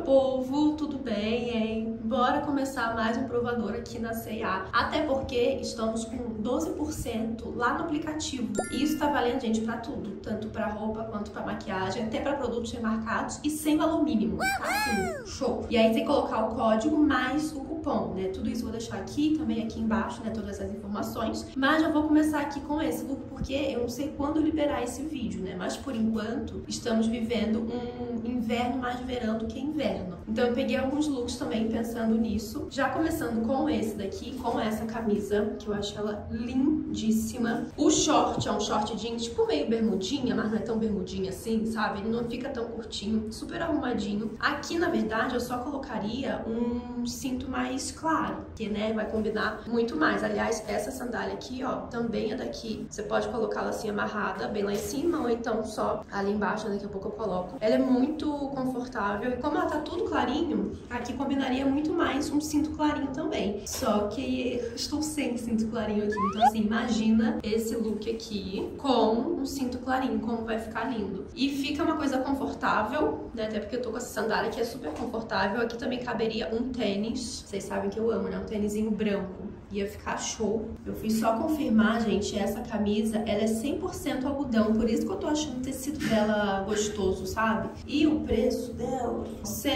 povo, tudo bem, hein? Bora começar mais um provador aqui na C&A. Até porque estamos com 12% lá no aplicativo. E isso tá valendo, gente, pra tudo. Tanto pra roupa quanto pra maquiagem, até pra produtos remarcados e sem valor mínimo. Tá assim, show. E aí tem que colocar o código mais o cupom, né? Tudo isso eu vou deixar aqui, também aqui embaixo, né? Todas essas informações. Mas já vou começar aqui com esse look, porque eu não sei quando liberar esse vídeo, né? Mas por enquanto, estamos vivendo um inverno mais verão do que inverno. Então eu peguei alguns looks também pensando nisso. Já começando com esse daqui, com essa camisa, que eu acho ela lindíssima. O short é um short jeans, tipo meio bermudinha, mas não é tão bermudinha assim, sabe? Ele não fica tão curtinho, super arrumadinho. Aqui, na verdade, eu só colocaria um cinto mais claro, que, né, vai combinar muito mais. Aliás, essa sandália aqui, ó, também é daqui. Você pode colocá-la assim amarrada, bem lá em cima, ou então só ali embaixo, daqui a pouco eu coloco. Ela é muito confortável e como ela tá tudo clarinho, aqui combinaria muito mais um cinto clarinho também. Só que eu estou sem cinto clarinho aqui, então assim, imagina esse look aqui com um cinto clarinho, como vai ficar lindo. E fica uma coisa confortável, né, até porque eu tô com essa sandália que é super confortável. Aqui também caberia um tênis, vocês sabem que eu amo, né, um tênisinho branco. Ia ficar show. Eu fui só confirmar, gente, essa camisa, ela é 100% algodão, por isso que eu tô achando o tecido dela gostoso, sabe? E o preço dela,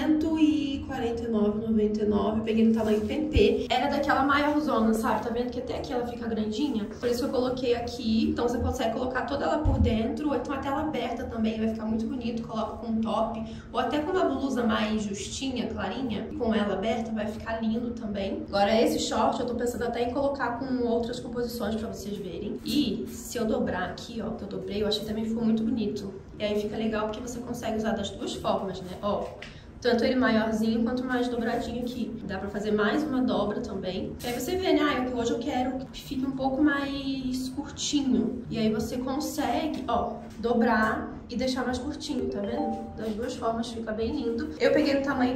R$149,99, peguei no tamanho PP. Ela é daquela maiorzona, sabe? Tá vendo que até aqui ela fica grandinha? Por isso que eu coloquei aqui, então você consegue colocar toda ela por dentro, ou então até ela aberta também, vai ficar muito bonito, coloca com um top, ou até com uma blusa mais justinha, clarinha, com ela aberta, vai ficar lindo também. Agora esse short eu tô pensando até em colocar com outras composições pra vocês verem. E se eu dobrar aqui, ó, que eu dobrei, eu achei também ficou muito bonito. E aí fica legal porque você consegue usar das duas formas, né? Ó, tanto ele maiorzinho quanto mais dobradinho aqui. Dá pra fazer mais uma dobra também. E aí você vê, né? Ah, hoje eu quero que fique um pouco mais curtinho. E aí você consegue, ó, dobrar e deixar mais curtinho, tá vendo? Das duas formas fica bem lindo. Eu peguei no tamanho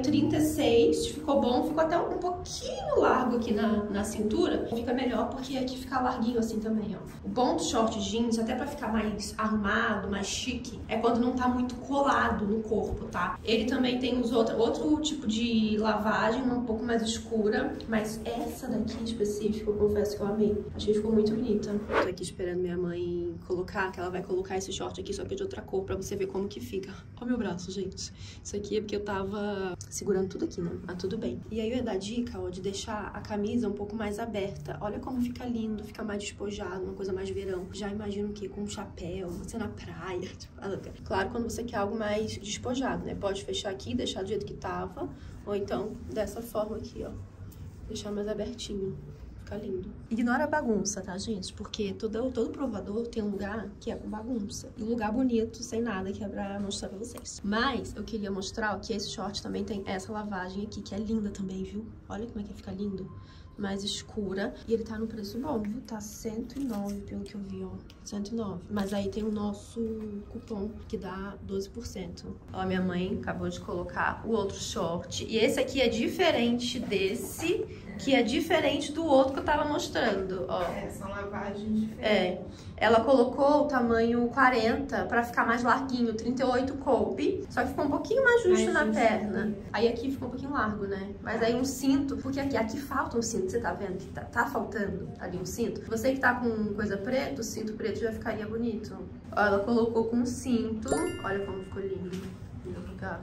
36, ficou bom, ficou até um pouquinho largo aqui na cintura. Fica melhor porque aqui fica larguinho assim também, ó. O bom do short jeans, até pra ficar mais arrumado, mais chique, é quando não tá muito colado no corpo, tá? Ele também tem outro tipo de lavagem, um pouco mais escura, mas essa daqui em específico, eu confesso que eu amei. Achei que ficou muito bonita. Tô aqui esperando minha mãe colocar, que ela vai colocar esse short aqui, só que de outra cor, pra você ver como que fica. Ó meu braço, gente. Isso aqui é porque eu tava segurando tudo aqui, né? Mas tudo bem. E aí eu ia dar dica, ó, de deixar a camisa um pouco mais aberta. Olha como fica lindo, fica mais despojado, uma coisa mais verão. Já imagino o quê? Com um chapéu, você na praia. Tipo, claro, quando você quer algo mais despojado, né? Pode fechar aqui e deixar do jeito que tava. Ou então, dessa forma aqui, ó. Deixar mais abertinho. Fica lindo. Ignora a bagunça, tá, gente? Porque todo provador tem um lugar que é com bagunça. E um lugar bonito, sem nada, que é pra mostrar pra vocês. Mas eu queria mostrar que esse short também tem essa lavagem aqui, que é linda também, viu? Olha como é que fica lindo. Mais escura. E ele tá no preço bom, viu? Tá 109, pelo que eu vi, ó. 109. Mas aí tem o nosso cupom, que dá 12%. Ó, minha mãe acabou de colocar o outro short. E esse aqui é diferente desse, que é diferente do outro que eu tava mostrando, ó. É, são lavagens diferentes. É. Ela colocou o tamanho 40 pra ficar mais larguinho, 38 coube, só que ficou um pouquinho mais justo na perna. Aí aqui ficou um pouquinho largo, né? Mas aí um cinto, porque aqui falta um cinto, você tá vendo que tá faltando ali um cinto? Você que tá com coisa preta, o cinto preto já ficaria bonito. Ó, ela colocou com um cinto, olha como ficou lindo. Lindo pra cá.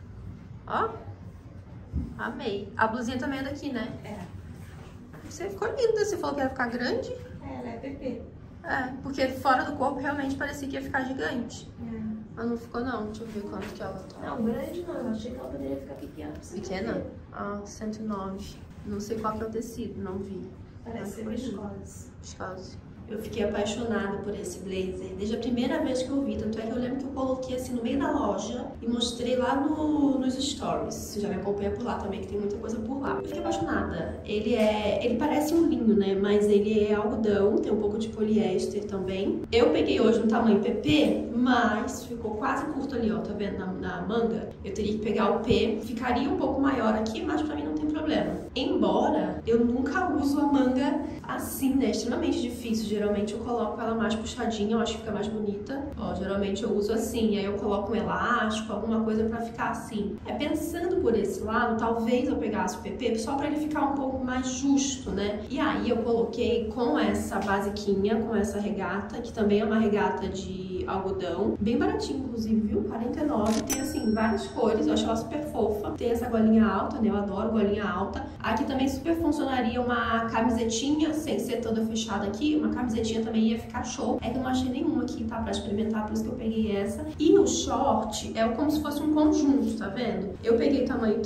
Ó, amei. A blusinha também é daqui, né? É. Você ficou linda, você falou que ia ficar grande. É, ela é PP. É, porque fora do corpo realmente parecia que ia ficar gigante. É. Mas não ficou não, deixa eu ver quanto que ela tá. Não, grande não, eu achei que ela poderia ficar pequena. Pequena? Ah, 109. Não sei qual que é o tecido, não vi. Parece ser viscose. Viscose. Eu fiquei apaixonada por esse blazer, desde a primeira vez que eu vi, tanto é que eu lembro que eu coloquei assim no meio da loja e mostrei lá nos stories. Você já me acompanha por lá também, que tem muita coisa por lá. Eu fiquei apaixonada. Ele parece um linho, né, mas ele é algodão, tem um pouco de poliéster também. Eu peguei hoje no tamanho PP, mas ficou quase curto ali, ó, tá vendo, na manga. Eu teria que pegar o P, ficaria um pouco maior aqui, mas pra mim não tem problema. Embora eu nunca uso a manga assim, né, extremamente difícil. Geralmente eu coloco ela mais puxadinha, eu acho que fica mais bonita. Ó, geralmente eu uso assim, aí eu coloco um elástico, alguma coisa pra ficar assim. É pensando por esse lado, talvez eu pegasse o PP só pra ele ficar um pouco mais justo, né? E aí eu coloquei com essa basiquinha, com essa regata, que também é uma regata de algodão, bem baratinho inclusive, viu? 49, tem assim várias cores, eu acho ela super fofa. Tem essa golinha alta, né? Eu adoro golinha alta. Aqui também super funcionaria uma camisetinha, sem ser toda fechada aqui, uma camisetinha também ia ficar show. É que eu não achei nenhuma aqui, tá? Pra experimentar, por isso que eu peguei essa. E o short é como se fosse um conjunto, tá vendo? Eu peguei tamanho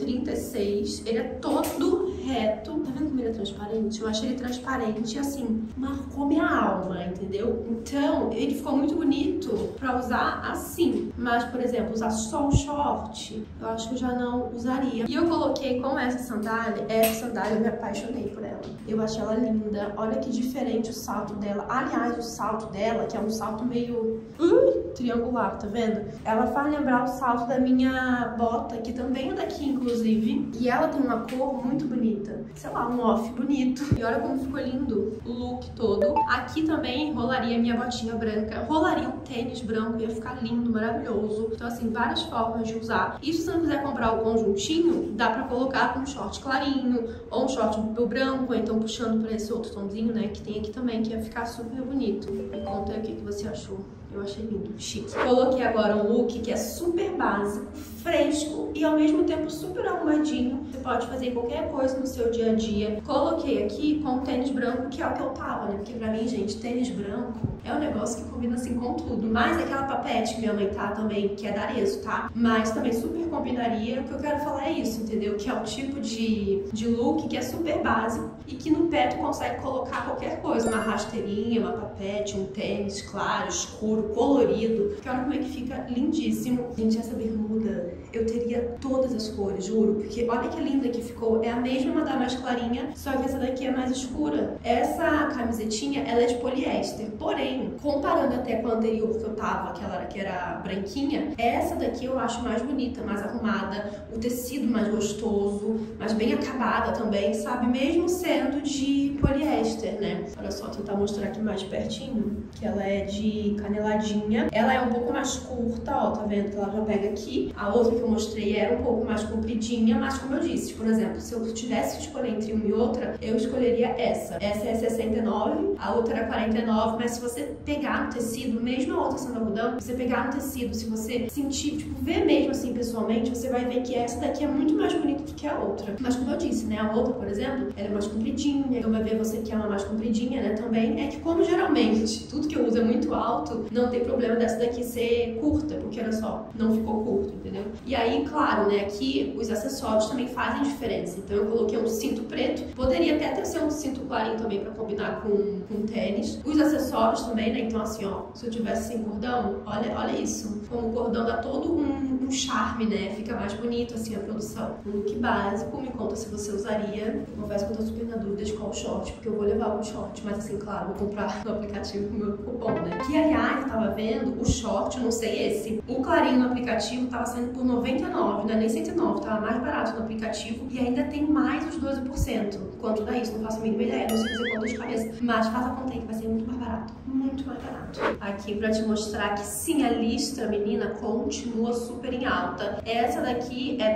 36, ele é todo reto. Tá vendo como ele é transparente? Eu achei ele transparente, assim, marcou minha alma, entendeu? Então, ele ficou muito bonito pra usar assim. Mas, por exemplo, usar só um short, eu acho que eu já não usaria. E eu coloquei com essa sandália eu me apaixonei por ela. Eu achei ela linda. Olha que diferente o salto dela. Aliás, o salto dela, que é um salto meio triangular, tá vendo? Ela faz lembrar o salto da minha bota, que também é daqui, inclusive. E ela tem uma cor muito bonita. Sei lá, um off bonito. E olha como ficou lindo o look todo. Aqui também rolaria minha botinha branca. Rolaria um tênis branco, ia ficar lindo, maravilhoso. Então, assim, várias formas de usar. E se você não quiser comprar o conjuntinho, dá pra colocar com um short clarinho, ou um short branco, ou então puxando pra esse outro tomzinho, né, que tem aqui também, que ia ficar super bonito. Me conta aí o que você achou. Eu achei lindo, chique. Coloquei agora um look que é super básico, fresco e ao mesmo tempo super arrumadinho. Você pode fazer qualquer coisa no seu dia a dia. Coloquei aqui com um tênis branco, que é o que eu tava, né? Porque pra mim, gente, tênis branco é um negócio que combina assim com tudo. Mas aquela papete que minha mãe tá também, que é da Arezzo, tá? Mas também super combinaria. O que eu quero falar é isso, entendeu? Que é o tipo de look que é super básico e que no pé tu consegue colocar qualquer coisa. Uma rasteirinha, uma papete, um tênis claro, escuro, colorido, que olha como é que fica lindíssimo. Gente, essa bermuda eu teria todas as cores, juro, porque olha que linda que ficou. É a mesma da mais clarinha, só que essa daqui é mais escura. Essa camisetinha, ela é de poliéster, porém, comparando até com a anterior que eu tava, que era branquinha, essa daqui eu acho mais bonita, mais arrumada, o tecido mais gostoso, mais bem acabada também, sabe? Mesmo sendo de poliéster, né? Olha só, tentar mostrar aqui mais pertinho, que ela é de caneladinha. Ela é um pouco mais curta, ó, tá vendo que ela já pega aqui. A outra que eu mostrei era um pouco mais compridinha, mas como eu disse, por exemplo, se eu tivesse que escolher entre uma e outra, eu escolheria essa. Essa é 69, a outra era 49, mas se você pegar no tecido, mesmo a outra sendo algodão, você pegar no tecido, se você sentir, tipo, ver mesmo assim pessoalmente, você vai ver que essa daqui é muito mais bonita do que a outra. Mas como eu disse, né, a outra, por exemplo, ela é mais compridinha, então vai ver você que ela é mais compridinha, né, também. É que como geralmente tudo que eu uso é muito alto, não tem problema dessa daqui ser curta, porque olha só, não ficou curto, entendeu? E aí, claro, né, aqui os acessórios também fazem diferença. Então eu coloquei um cinto preto, poderia até ser um cinto clarinho também pra combinar com tênis. Os acessórios também, né, então assim, ó, se eu tivesse sem cordão, olha isso. Como o cordão dá todo um charme, né, fica mais bonito assim a produção. Um look básico, me conta se você usaria. Eu confesso que eu tô super na dúvida de qual short, porque eu vou levar o short, mas assim, claro, vou comprar no aplicativo com o meu cupom, né. Que aliás, eu tava vendo o short, eu não sei esse, o clarinho no aplicativo tava saindo por 99, não é nem 109, tava mais barato no aplicativo e ainda tem mais os 12%. Quanto dá isso? Não faço a mínima ideia, não sei dizer quanto de cabeça, mas faça a conta aí que vai ser muito mais barato. Muito mais barato. Aqui pra te mostrar que sim, a listra, menina, continua super em alta. Essa daqui é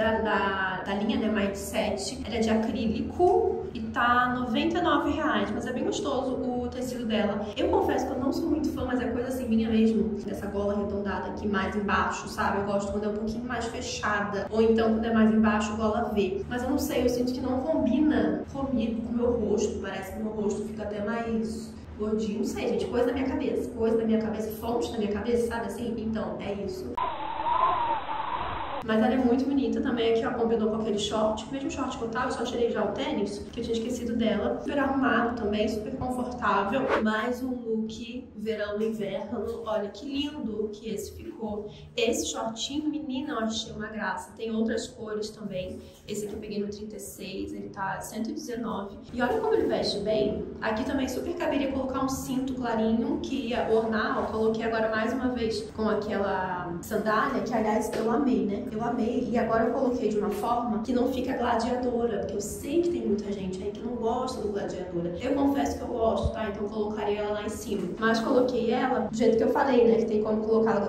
da linha, né, Mindset. Ela é de acrílico e tá R$99, mas é bem gostoso o tecido dela. Eu confesso que eu não sou muito fã, mas é coisa assim minha mesmo, dessa gola arredondada aqui mais embaixo, sabe? Eu gosto quando é um pouquinho mais fechada, ou então quando é mais embaixo, gola V. Mas eu não sei, eu sinto que não combina comigo, com o meu rosto. Parece que o meu rosto fica até mais gordinho, não sei, gente, coisa da minha cabeça, fonte da minha cabeça, sabe assim? Então, é isso. Mas ela é muito bonita também, aqui ó, combinou com aquele short, o mesmo short que eu tava, eu só tirei já o tênis, que eu tinha esquecido dela. Super arrumado também, super confortável. Mais um look verão e inverno, olha que lindo que esse ficou. Esse shortinho, menina, eu achei uma graça. Tem outras cores também, esse aqui eu peguei no 36, ele tá 119. E olha como ele veste bem. Aqui também super caberia colocar um cinto clarinho, que ia ornar, ó, coloquei agora mais uma vez com aquela sandália, que aliás eu amei, né? Eu amei, e agora eu coloquei de uma forma que não fica gladiadora, porque eu sei que tem muita gente aí que não gosta do gladiadora. Eu confesso que eu gosto, tá? Então eu colocaria ela lá em cima. Mas coloquei ela do jeito que eu falei, né? Que tem como colocar gladiadora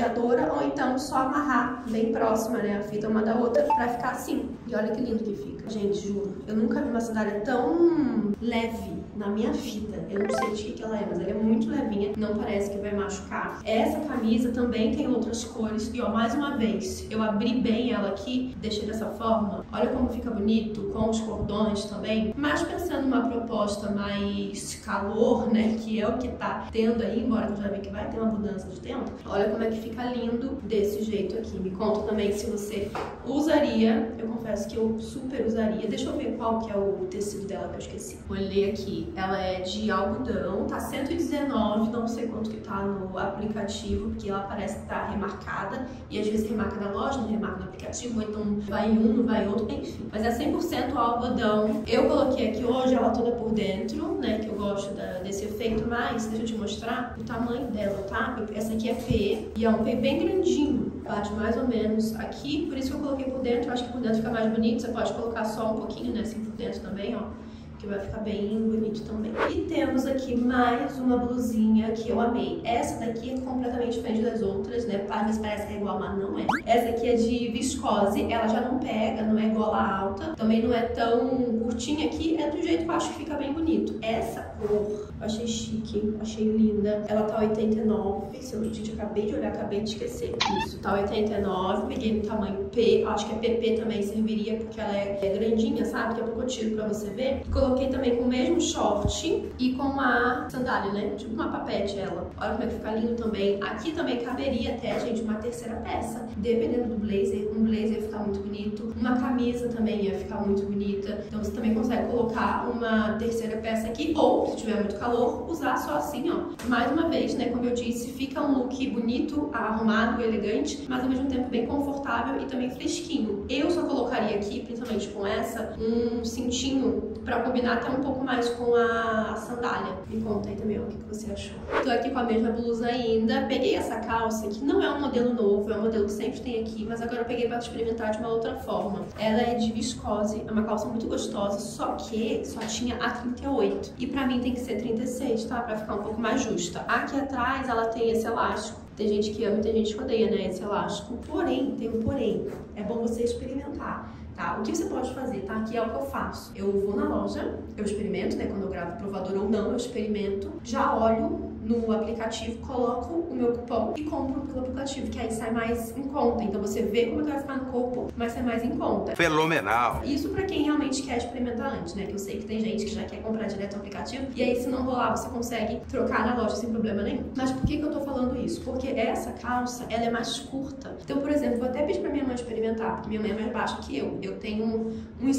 rastreadora ou então só amarrar bem próxima, né, a fita uma da outra pra ficar assim. E olha que lindo que fica. Gente, juro, eu nunca vi uma sandália tão leve na minha vida. Eu não sei de que ela é, mas ela é muito levinha, não parece que vai machucar. Essa camisa também tem outras cores e ó, mais uma vez, eu abri bem ela aqui, deixei dessa forma. Olha como fica bonito, com os cordões também. Mas pensando numa proposta mais calor, né, que é o que tá tendo aí, embora eu já vi que vai ter uma mudança de tempo. Olha como é que fica lindo desse jeito aqui. Me conta também se você usaria. Eu confesso que eu super usaria. Deixa eu ver qual que é o tecido dela que eu esqueci. Olhei aqui. Ela é de algodão, tá 119, não sei quanto que tá no aplicativo, porque ela parece que tá remarcada. E às vezes remarca na loja, não remarca no aplicativo, ou então vai um, não vai outro, enfim. Mas é 100% algodão. Eu coloquei aqui hoje ela toda por dentro, né, que eu gosto desse efeito, mas deixa eu te mostrar o tamanho dela, tá? Essa aqui é P, e é um P bem grandinho. Bate mais ou menos aqui, por isso que eu coloquei por dentro. Eu acho que por dentro fica mais bonito. Você pode colocar só um pouquinho, né, assim por dentro também, ó, que vai ficar bem bonito também. E temos aqui mais uma blusinha que eu amei. Essa daqui é completamente diferente das outras, né? Às vezes parece que é igual, mas não é. Essa aqui é de viscose, ela já não pega, não é gola alta, também não é tão curtinha aqui, é do jeito que eu acho que fica bem bonito. Essa cor, eu achei chique, achei linda. Ela tá 89, se eu gente, acabei de olhar, acabei de esquecer. Isso, tá 89, peguei no tamanho P, eu acho que a PP também serviria, porque ela é grandinha, sabe? Daqui a pouco eu tiro pra você ver. Coloquei também com o mesmo short e com a sandália, né? Tipo uma papete ela. Olha como é que fica lindo também. Aqui também caberia até, gente, uma terceira peça. Dependendo do blazer, um blazer ia ficar muito bonito. Uma camisa também ia ficar muito bonita. Então você também consegue colocar uma terceira peça aqui. Ou, se tiver muito calor, usar só assim, ó. Mais uma vez, né? Como eu disse, fica um look bonito, arrumado, elegante, mas ao mesmo tempo bem confortável e também fresquinho. Eu só colocaria aqui, principalmente com essa, um cintinho pra combinar até um pouco mais com a sandália. Me conta aí também o que você achou. Tô aqui com a mesma blusa ainda. Peguei essa calça, que não é um modelo novo, é um modelo que sempre tem aqui, mas agora eu peguei pra experimentar de uma outra forma. Ela é de viscose, é uma calça muito gostosa, só que só tinha a 38. E pra mim tem que ser 36, tá? Pra ficar um pouco mais justa. Aqui atrás ela tem esse elástico. Tem gente que ama e tem gente que odeia, né, esse elástico. Porém, tem um porém. É bom você experimentar. Tá? O que você pode fazer, tá? Que é o que eu faço. Eu vou na loja, eu experimento, né? Quando eu gravo provador ou não, eu experimento. Já olho no aplicativo, coloco o meu cupom e compro pelo aplicativo, que aí sai mais em conta. Então você vê como que vai ficar no corpo, mas sai mais em conta. Fenomenal! Isso pra quem realmente quer experimentar antes, né? Que eu sei que tem gente que já quer comprar direto no aplicativo. E aí, se não rolar, você consegue trocar na loja sem problema nenhum. Mas por que eu tô falando isso? Porque essa calça, ela é mais curta. Então, por exemplo, vou até pedir pra minha mãe experimentar, porque minha mãe é mais baixa que eu. Eu tenho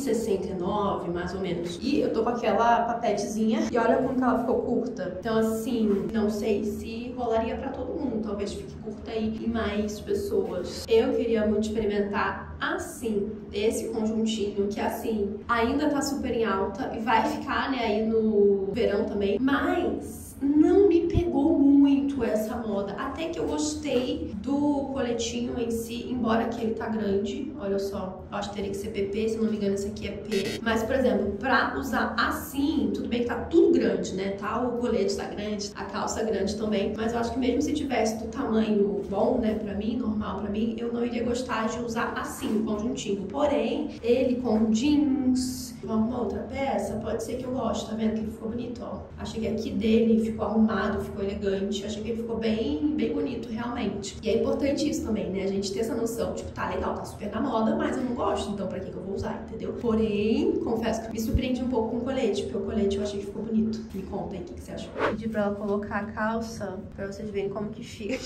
1,69 mais ou menos. E eu tô com aquela papetezinha. E olha como que ela ficou curta. Então, assim, não sei se rolaria pra todo mundo. Talvez fique curta aí em mais pessoas. Eu queria muito experimentar assim, esse conjuntinho que assim, ainda tá super em alta e vai ficar, né, aí no verão também. Mas não me pegou muito essa moda. Até que eu gostei do coletinho em si, embora que ele tá grande. Olha só, eu acho que teria que ser PP, se não me engano esse aqui é P. Mas, por exemplo, pra usar assim, tudo bem que tá tudo grande, né? Tá, o colete tá grande, a calça grande também. Mas eu acho que mesmo se tivesse do tamanho bom, né, pra mim, normal pra mim, eu não iria gostar de usar assim, o conjuntinho. Porém, ele com jeans, uma outra peça, pode ser que eu goste, tá vendo que ele ficou bonito, ó. Achei que aqui dele ficou arrumado, ficou elegante, achei que ele ficou bem bonito, realmente. E é importante isso também, né, a gente ter essa noção, tipo, tá legal, tá super na moda, mas eu não gosto, então pra que eu vou usar, entendeu? Porém, confesso que me surpreendi um pouco com o colete, porque o colete eu achei que ficou bonito. Me conta aí o que você achou. Pedi pra ela colocar a calça, pra vocês verem como que fica.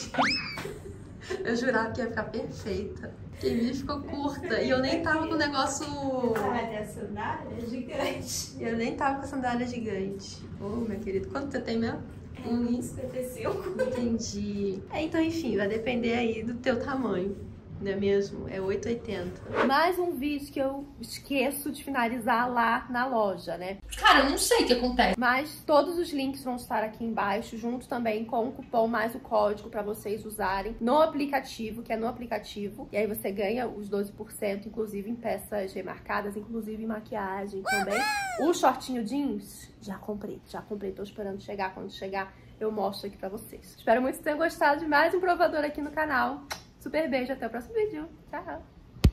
Eu jurava que ia ficar perfeita. Porque a minha ficou curta. E eu nem tava com o negócio... Ah, a sandália é gigante. Eu nem tava com a sandália gigante. Ô, meu querido, quanto você tem mesmo? 1,55. Entendi. Então, enfim, vai depender aí do teu tamanho. Não é mesmo? É 8,80. Mais um vídeo que eu esqueço de finalizar lá na loja, né? Cara, eu não sei o que acontece. Mas todos os links vão estar aqui embaixo, junto também com o cupom mais o código pra vocês usarem no aplicativo, que é no aplicativo. E aí você ganha os 12%, inclusive em peças remarcadas, inclusive em maquiagem também. O shortinho jeans, já comprei. Tô esperando chegar. Quando chegar, eu mostro aqui pra vocês. Espero muito que tenham gostado de mais um provador aqui no canal. Super beijo, até o próximo vídeo. Tchau!